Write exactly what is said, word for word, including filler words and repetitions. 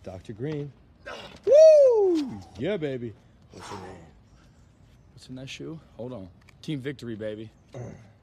Doctor Greene. Woo! Yeah, baby. What's your name? What's in that shoe? Hold on. Team Victory, baby.